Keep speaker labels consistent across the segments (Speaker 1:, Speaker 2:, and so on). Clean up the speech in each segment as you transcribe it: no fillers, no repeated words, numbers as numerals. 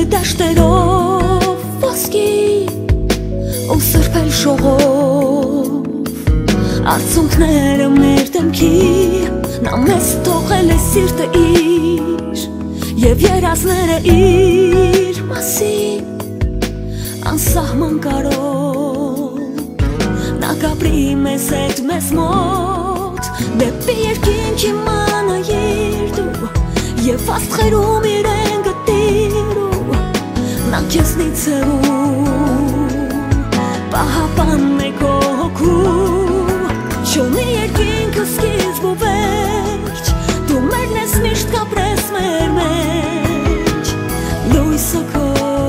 Speaker 1: դաշտերով ոսկի ու սրբել շողով արցունքները մեր դեմքի նա մեզ թողել է սիրտը իր և երազները իր մասին անսահման կարով նա կապրի մեզ հետ մեզ մոտ դեպի երկինքի մանայիր դու և աստղերում իրեն գտիրու նա քեզնից հեռու պահապանն է քո հոգու չունի երկինքը սկիզբ ու վերջ դու մերն ես միշտ կապրես մեր մեջ լույսը քո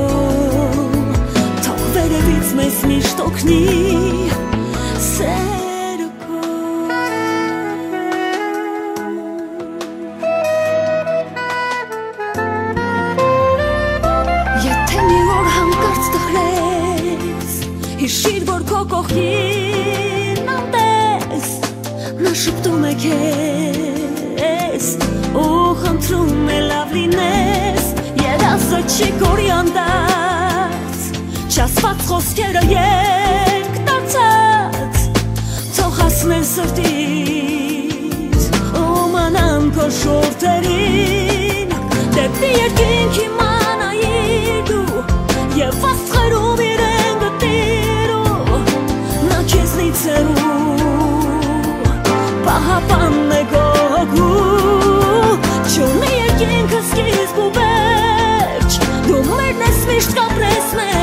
Speaker 1: թող վերևից մեզ միշտ օգնի սերը քո եթե մի օր հանկարծ տխրես հիշիր որ քո կողքին անտես նա շպտում է քեզ ու խնդրում է լավ լինես երազը չի կորիանդած չասված խոսքերը երկնացած թող հասնեն սրտից ու մանան քո շուրթերին դեպի երկինքի մանայի դու և աստղերում իրեն գտիրու նա քեզնից հեռու պահապանն է քո հոգու չունի երկինքը սկիզբ ու վերջ դու մերն ես միշտ կապրես մեր